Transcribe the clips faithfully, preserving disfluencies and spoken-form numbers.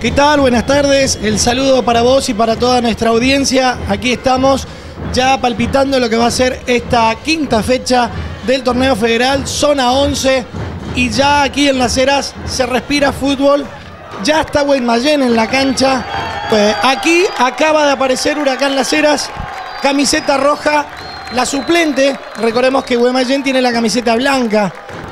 ¿Qué tal? Buenas tardes. El saludo para vos y para toda nuestra audiencia. Aquí estamos ya palpitando lo que va a ser esta quinta fecha del torneo federal, zona once. Y ya aquí en Las Heras se respira fútbol. Ya está Guaymallén en la cancha. Pues aquí acaba de aparecer Huracán Las Heras, camiseta roja, la suplente. Recordemos que Guaymallén tiene la camiseta blanca.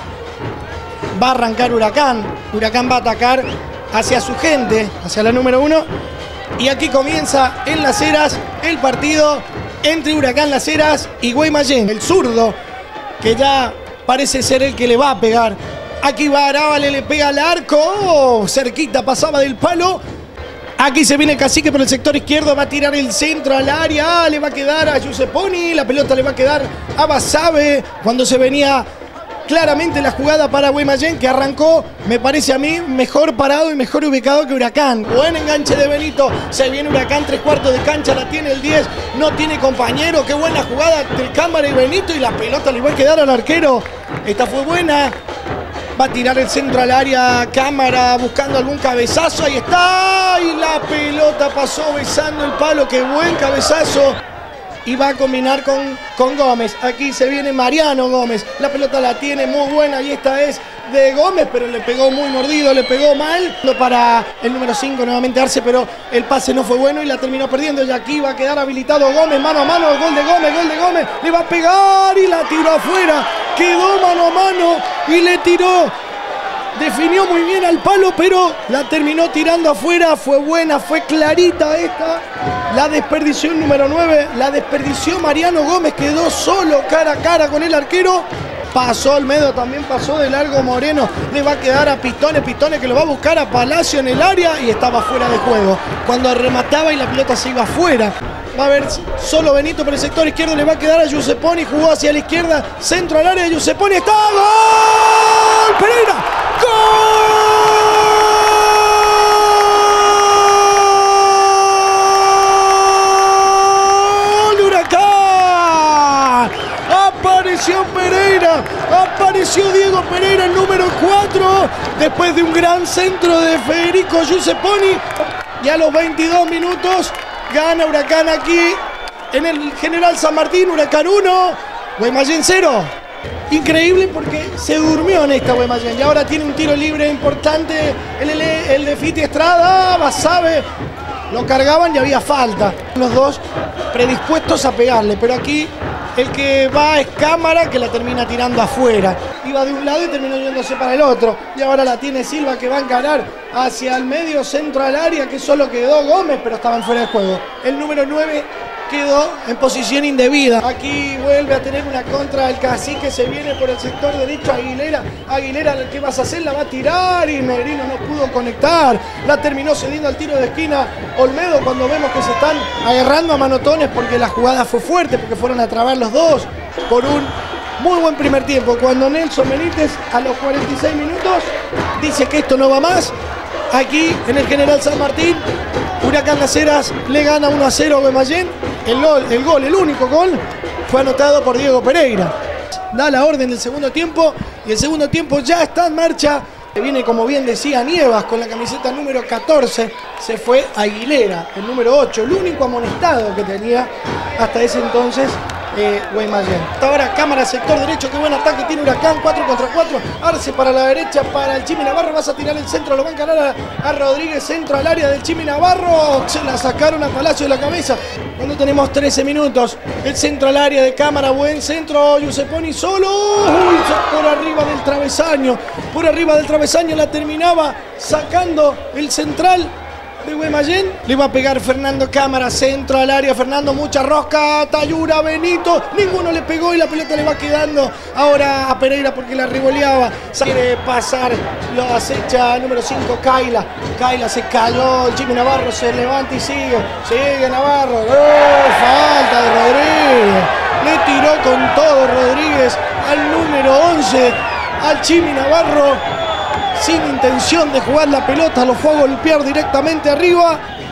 Va a arrancar Huracán. Huracán va a atacar hacia su gente, hacia la número uno. Y aquí comienza en Las Heras el partido entre Huracán Las Heras y Guaymallén. El zurdo, que ya parece ser el que le va a pegar. Aquí va Arávale, le pega al arco. Oh, cerquita, pasaba del palo. Aquí se viene Cacique por el sector izquierdo. Va a tirar el centro al área. Ah, le va a quedar a Giusepponi. La pelota le va a quedar a Basabe. Cuando se venía claramente la jugada para Guaymallén, que arrancó, me parece a mí, mejor parado y mejor ubicado que Huracán. Buen enganche de Benito. Se viene Huracán, tres cuartos de cancha. La tiene el diez. No tiene compañero. Qué buena jugada entre Cámara y Benito. Y la pelota le va a quedar al arquero. Esta fue buena. Va a tirar el centro al área, Cámara buscando algún cabezazo, ahí está, y la pelota pasó besando el palo, qué buen cabezazo. Y va a combinar con, con Gómez. Aquí se viene Mariano Gómez, la pelota la tiene muy buena y esta es de Gómez, pero le pegó muy mordido, le pegó mal. Para el número cinco nuevamente Arce, pero el pase no fue bueno y la terminó perdiendo. Y aquí va a quedar habilitado Gómez, mano a mano, gol de Gómez, gol de Gómez. Le va a pegar y la tiró afuera. Quedó mano a mano y le tiró. Definió muy bien al palo, pero la terminó tirando afuera. Fue buena, fue clarita esta. La desperdició el número nueve, la desperdició Mariano Gómez. Quedó solo cara a cara con el arquero. Pasó Olmedo, también pasó de largo Moreno. Le va a quedar a Pistones, Pistones que lo va a buscar a Palacio en el área y estaba fuera de juego. Cuando remataba y la pelota se iba afuera. Va a ver solo Benito por el sector izquierdo. Le va a quedar a Giusepponi. Jugó hacia la izquierda. Centro al área de Giusepponi. ¡Está! ¡Gol! ¡Pereira! ¡Gol! ¡Huracán! Apareció Pereira. Apareció Diego Pereira, el número cuatro. Después de un gran centro de Federico Giusepponi. Y a los veintidós minutos gana Huracán aquí en el General San Martín. Huracán uno, Guaymallén cero. Increíble porque se durmió en esta Guaymallén. Y ahora tiene un tiro libre importante. El, el, el de Fiti Estrada, Basabe. Lo cargaban y había falta. Los dos predispuestos a pegarle. Pero aquí el que va es Cámara, que la termina tirando afuera. Iba de un lado y terminó yéndose para el otro. Y ahora la tiene Silva, que va a encarar hacia el medio centro al área, que solo quedó Gómez, pero estaban fuera de juego. El número nueve quedó en posición indebida. Aquí vuelve a tener una contra el Cacique. Se viene por el sector derecho Aguilera. Aguilera, ¿qué vas a hacer? La va a tirar y Negrino no pudo conectar. La terminó cediendo al tiro de esquina Olmedo, cuando vemos que se están agarrando a manotones porque la jugada fue fuerte, porque fueron a trabar los dos por un muy buen primer tiempo. Cuando Nelson Benítez a los cuarenta y seis minutos dice que esto no va más. Aquí en el General San Martín, Huracán Las Heras le gana uno a cero a Guaymallén. El gol, el gol, el único gol, fue anotado por Diego Pereira. Da la orden del segundo tiempo y el segundo tiempo ya está en marcha. Viene, como bien decía, Nievas con la camiseta número catorce. Se fue Aguilera, el número ocho, el único amonestado que tenía hasta ese entonces eh, Guaymallén. Hasta ahora Cámara, sector derecho, qué buen ataque tiene Huracán, cuatro contra cuatro. Arce para la derecha, para el Chimi Navarro. Vas a tirar el centro, lo va a encarar a, a Rodríguez, centro al área del Chimi Navarro. Se la sacaron a Palacio de la cabeza. Cuando tenemos trece minutos, el centro al área de Cámara, buen centro, Giusepponi solo. Uy, por arriba del travesaño, por arriba del travesaño la terminaba sacando el central de Guaymallén. Le va a pegar Fernando Cámara, centro al área, Fernando, mucha rosca, Tayura, Benito, ninguno le pegó y la pelota le va quedando ahora a Pereira porque la revoleaba. Quiere pasar, lo acecha número cinco, Kaila. Kaila se cayó, el Chimi Navarro se levanta y sigue, sigue Navarro. ¡Oh, falta de Rodríguez! Le tiró con todo Rodríguez al número once, al Chimi Navarro, sin intención de jugar la pelota, lo fue a golpear directamente arriba.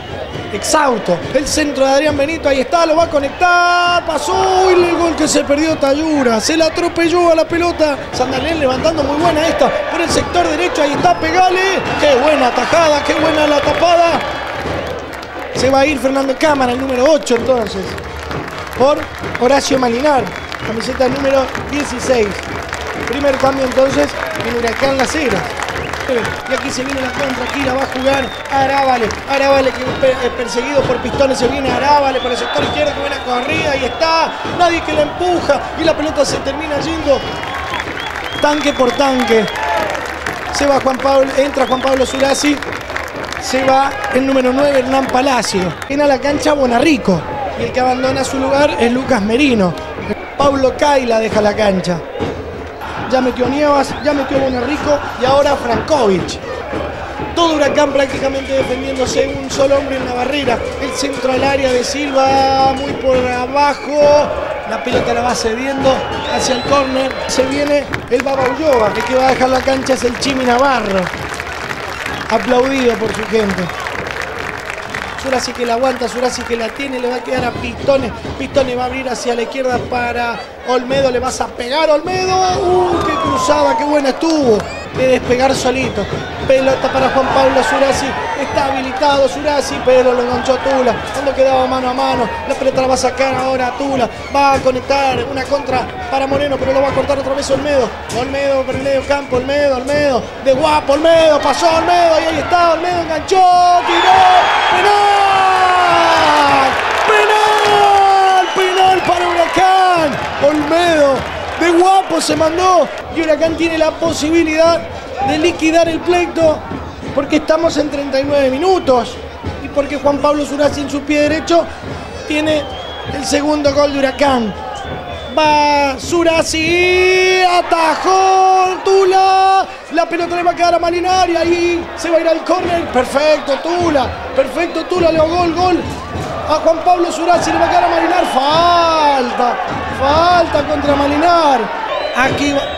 exhausto. El centro de Adrián Benito, ahí está, lo va a conectar. Pasó y el gol que se perdió Tayura. Se la atropelló a la pelota. Sandalén levantando muy buena esta por el sector derecho. Ahí está, pegale. Qué buena atajada, qué buena la tapada. Se va a ir Fernando Cámara, el número ocho entonces. Por Horacio Malinar, camiseta número dieciséis. Primer cambio entonces en Huracán Las Heras. Y aquí se viene la contra, aquí la va a jugar Arávale. Arávale que es perseguido por Pistones, se viene Arávale por el sector izquierdo, que buena corrida, y está, nadie que la empuja y la pelota se termina yendo tanque por tanque. Se va Juan Pablo, entra Juan Pablo Zurasi, se va el número nueve Hernán Palacio. Viene a la cancha Bonarrico y el que abandona su lugar es Lucas Merino. Paulo Caila deja la cancha. Ya metió Nievas, ya metió Bonarrico y ahora Frankovic. Todo Huracán prácticamente defendiéndose, un solo hombre en la barrera. El centro al área de Silva, muy por abajo. La pelota la va cediendo hacia el córner. Se viene el Baba Ulloa. El que va a dejar la cancha es el Chimi Navarro. Aplaudido por su gente. Zurasi que la aguanta, Zurasi que la tiene, le va a quedar a Pistones. Pistones va a abrir hacia la izquierda para Olmedo, le vas a pegar Olmedo. ¡Uh, qué cruzada, qué buena estuvo! De despegar solito. Pelota para Juan Pablo Zurasi. Está habilitado Zurasi, pero lo enganchó Tula. Cuando quedaba mano a mano, la pelota la va a sacar ahora a Tula. Va a conectar una contra para Moreno, pero lo va a cortar otra vez Olmedo. Olmedo por el medio campo, Olmedo, Olmedo. De guapo, Olmedo, pasó Olmedo y ahí está, Olmedo enganchó, tiró. ¡Penal! ¡Penal! ¡Penal para Huracán! Olmedo de guapo se mandó y Huracán tiene la posibilidad de liquidar el pleito porque estamos en treinta y nueve minutos y porque Juan Pablo Zurasi en su pie derecho tiene el segundo gol de Huracán. Va Zurasi, atajó Tula, la pelota le va a quedar a Malinar y ahí se va a ir al córner. Perfecto Tula, perfecto Tula, le gol, gol a Juan Pablo Zurasi, le va a quedar a Malinar. Falta, falta contra Malinar. Aquí va,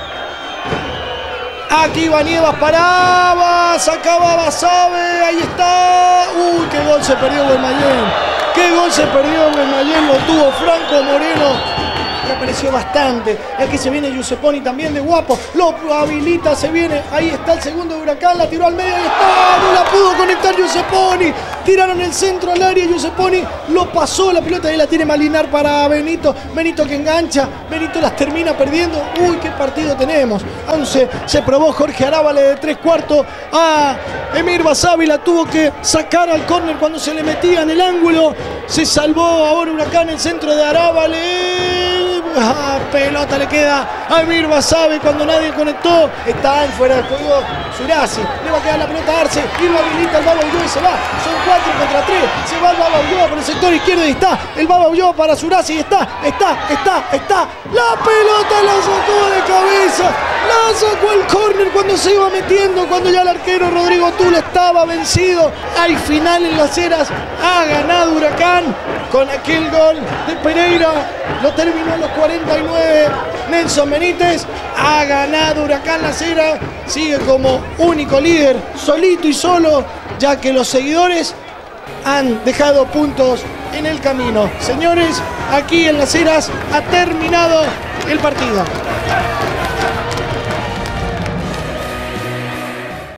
aquí va Nievas, paraba, sacaba Basabe, ahí está. Uy, qué gol se perdió Guaymallén, qué gol se perdió Guaymallén, lo tuvo Franco Moreno. Que apareció bastante. Aquí se viene Giusepponi también de guapo. Lo habilita, se viene. Ahí está el segundo de Huracán. La tiró al medio. Ahí está. No la pudo conectar Giusepponi. Tiraron el centro al área. Giusepponi lo pasó. La pelota ahí la tiene Malinar para Benito. Benito que engancha. Benito las termina perdiendo. Uy, qué partido tenemos. once. Se probó Jorge Arávale de tres cuartos. A Emir Basabe la tuvo que sacar al córner cuando se le metía en el ángulo. Se salvó ahora Huracán el centro de Arávale. Ah, pelota le queda a Emir Basabe cuando nadie conectó. Está en fuera de juego Zurasi. Le va a quedar la pelota a Arce y lo habilita el Baba Ulloa y se va. Son cuatro contra tres. Se va el Baba Ulloa por el sector izquierdo y está el Baba Ulloa para Zurasi. Está, está, está, está. La pelota la sacó de cabeza. La sacó el córner cuando se iba metiendo. Cuando ya el arquero Rodrigo Tula estaba vencido. Hay final en Las Heras. Ha ganado Huracán con aquel gol de Pereira. Lo terminó a los cuarenta y nueve. Nelson Benítez. Ha ganado Huracán Las Heras. Sigue como único líder, solito y solo, ya que los seguidores han dejado puntos en el camino. Señores, aquí en Las Heras ha terminado el partido.